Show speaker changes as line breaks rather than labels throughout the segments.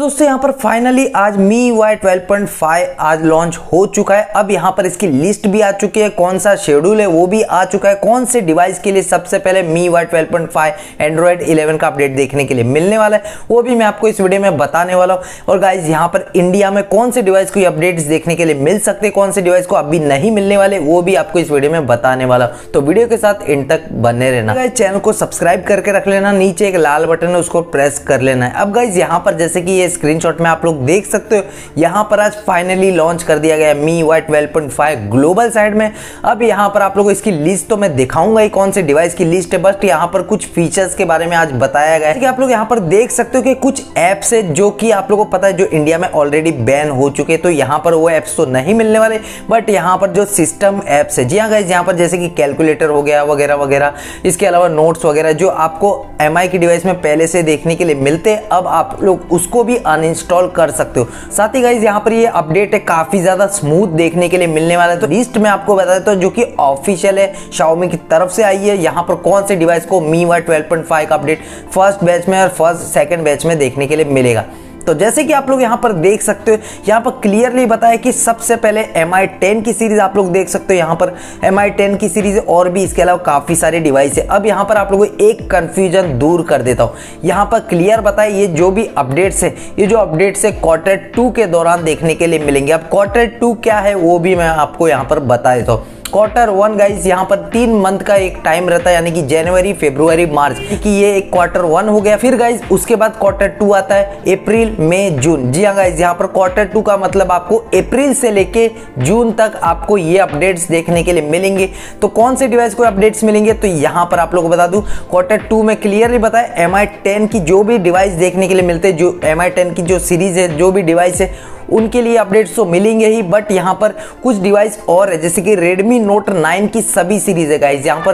दोस्तों यहाँ पर फाइनली आज MIUI 12.5 आज लॉन्च हो चुका है। अब यहाँ पर इसकी लिस्ट भी आ चुकी है, कौन सा शेड्यूल है वो भी आ चुका है, कौन से डिवाइस के लिए सबसे पहले MIUI 12.5 एंड्रॉइड 11 का अपडेट देखने के लिए मिलने वाला है वो भी मैं आपको इस वीडियो में बताने वाला हूँ। और गाइज यहाँ पर इंडिया में कौन से डिवाइस को अपडेट्स देखने के लिए मिल सकते, कौन से डिवाइस को अभी नहीं मिलने वाले वो भी आपको इस वीडियो में बताने वाला हूँ। तो वीडियो के साथ एंड तक बने रहना। गाइज चैनल को सब्सक्राइब करके रख लेना, नीचे एक लाल बटन है उसको प्रेस कर लेना है। अब गाइज यहाँ पर जैसे कि ये स्क्रीनशॉट में आप लोग देख सकते हो, यहाँ पर आज फाइनली लॉन्च कर दिया गया है MIUI 12.5 ग्लोबल साइड में। अब यहाँ पर आप लोगों को इसकी लिस्ट तो मैं दिखाऊंगा ही कौन से डिवाइस की लिस्ट है, बट यहाँ पर कुछ फीचर्स के बारे में आज बताया गया है कि आप लोग यहाँ पर देख सकते हो कि कुछ ऐप्स है जो कि आप लोगों को पता है जो इंडिया में ऑलरेडी बैन हो चुके हैं, तो यहाँ पर वो ऐप्स तो नहीं मिलने वाले, बट यहाँ पर जो सिस्टम ऐप्स है, जी हाँ गाइस, यहाँ पर जैसे कि कैलकुलेटर हो गया वगैरह वगैरह, इसके अलावा नोट्स वगैरह जो आपको MI की डिवाइस में पहले से देखने के लिए मिलते हैं, अब आप लोग उसको भी अनइंस्टॉल कर सकते हो। साथ ही गाइस यहाँ पर ये अपडेट है काफी ज्यादा स्मूथ देखने के लिए मिलने वाला है। तो लिस्ट में आपको बता देता हूँ जो कि ऑफिशियल है, Xiaomi की तरफ से आई है, यहाँ पर कौन से डिवाइस को MIUI 12.5 का अपडेट फर्स्ट बैच में और सेकंड बैच में देखने के लिए मिलेगा। तो जैसे कि आप लोग यहाँ पर देख सकते हो, यहाँ पर क्लियरली बताया कि सबसे पहले MI 10 की सीरीज आप लोग देख सकते हो, यहाँ पर MI 10 की सीरीज और भी इसके अलावा काफी सारे डिवाइस है। अब यहाँ पर आप लोगों को एक कंफ्यूजन दूर कर देता हूँ, यहाँ पर क्लियर बताया ये जो भी अपडेट्स है, ये जो अपडेट्स है Q2 के दौरान देखने के लिए मिलेंगे। अब Q2 क्या है वो भी मैं आपको यहाँ पर बता देता हूँ। Q1 गाइस यहाँ पर 3 मंथ का एक टाइम रहता है, यानी कि जनवरी फरवरी मार्च, कि ये एक Q1 हो गया। फिर गाइस उसके बाद Q2 आता है अप्रैल मई जून। जी हाँ गाइस, यहाँ पर Q2 का मतलब आपको अप्रैल से लेके जून तक आपको ये अपडेट्स देखने के लिए मिलेंगे। तो कौन से डिवाइस को अपडेट्स मिलेंगे, तो यहाँ पर आप लोगों को बता दूं Q2 में क्लियरली बताया MI 10 की जो भी डिवाइस देखने के लिए मिलते हैं, जो MI 10 की जो सीरीज है, जो भी डिवाइस है उनके लिए अपडेट्स तो मिलेंगे ही, बट यहाँ पर कुछ डिवाइस और है जैसे कि Redmi Note 9 की सभी सीरीज है गाइस। यहाँ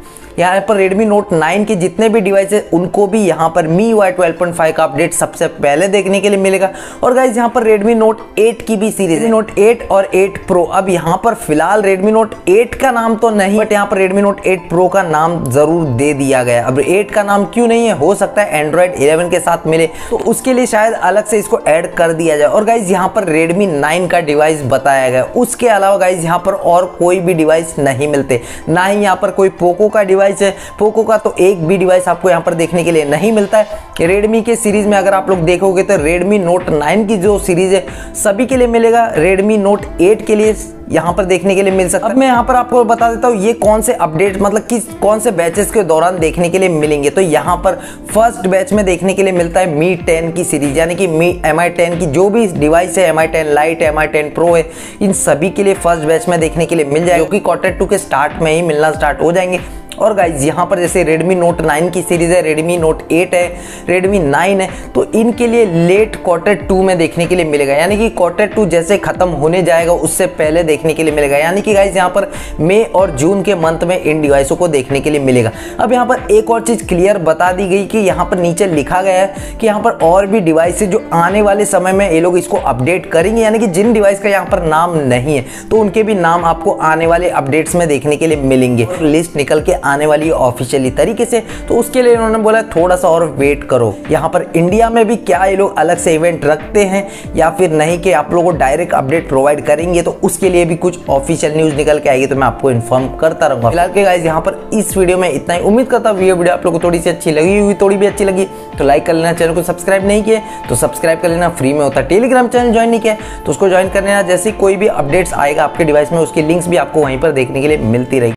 पर Redmi Note 9 के जितने भी डिवाइस है उनको भी यहाँ पर MIUI 12.5 का अपडेट सबसे पहले देखने के लिए मिलेगा। और गाइस यहाँ पर Redmi Note 8 की भी सीरीज है, Note 8 और 8 Pro। अब यहाँ पर फिलहाल Redmi Note 8 का नाम तो नहीं, बट यहाँ पर Redmi Note 8 Pro का नाम जरूर दे दिया गया। अब 8 का नाम क्यों नहीं है, हो सकता है Android 11 के साथ मिले तो उसके लिए शायद अलग से इसको ऐड कर दिया जाए। और गाइस यहाँ पर Redmi 9 का डिवाइस बताया गया। उसके अलावा गाइस यहाँ पर और कोई भी डिवाइस नहीं मिलते, ना ही यहाँ पर कोई पोको का डिवाइस है। पोको का तो एक भी डिवाइस आपको यहाँ पर देखने के लिए नहीं मिलता है। रेडमी के सीरीज में अगर आप लोग देखोगे तो Redmi Note 9 की जो सीरीज है सभी के लिए मिलेगा, Redmi Note 8 के लिए यहाँ पर देखने के लिए मिल सकता है। अब मैं यहाँ पर आपको बता देता हूँ ये कौन से अपडेट मतलब कि कौन से बैचेस के दौरान देखने के लिए मिलेंगे। तो यहाँ पर फर्स्ट बैच में देखने के लिए मिलता है Mi 10 की सीरीज, यानी कि MI 10 की जो भी डिवाइस है, MI 10 Lite, MI 10 Pro है, इन सभी के लिए फर्स्ट बैच में देखने के लिए मिल जाएगा, जो कि Q2 के स्टार्ट में ही मिलना स्टार्ट हो जाएंगे। और गाइज यहाँ पर जैसे Redmi Note 9 की सीरीज है, Redmi Note 8 है, Redmi 9 है, तो इनके लिए लेट Q2 में देखने के लिए मिलेगा, यानी कि Q2 जैसे खत्म होने जाएगा उससे पहले देखने के लिए मिलेगा। यानी कि गाइज यहाँ पर मई और जून के मंथ में इन डिवाइसों को देखने के लिए मिलेगा। अब यहाँ पर एक और चीज क्लियर बता दी गई कि यहाँ पर नीचे लिखा गया है कि यहाँ पर और भी डिवाइस है जो आने वाले समय में ये लोग इसको अपडेट करेंगे, यानी कि जिन डिवाइस का यहाँ पर नाम नहीं है तो उनके भी नाम आपको आने वाले अपडेट्स में देखने के लिए मिलेंगे। लिस्ट निकल के आने वाली है ऑफिशियली तरीके से, तो उसके लिए इन्होंने बोला थोड़ा सा और वेट करो। यहाँ पर इंडिया में भी क्या ये लोग अलग से इवेंट रखते हैं या फिर नहीं कि आप लोगों को डायरेक्ट अपडेट प्रोवाइड करेंगे, तो उसके लिए भी कुछ ऑफिशियल न्यूज निकल के आएगी तो मैं आपको इन्फॉर्म करता रहूंगा। फिलहाल के गाइस यहाँ पर इस वीडियो में इतना ही। उम्मीद करता हूँ ये वीडियो आप लोगों को थोड़ी सी अच्छी लगी हुई, थोड़ी भी अच्छी लगी तो लाइक कर लेना, चैनल को सब्सक्राइब नहीं किया तो सब्सक्राइब कर लेना, फ्री में होता है। टेलीग्राम चैनल ज्वाइन नहीं किया तो उसको ज्वाइन कर लेना, जैसे कोई भी अपडेट्स आएगा आपके डिवाइस में उसकी लिंक्स भी आपको वहीं पर देखने के लिए मिलती रहेगी।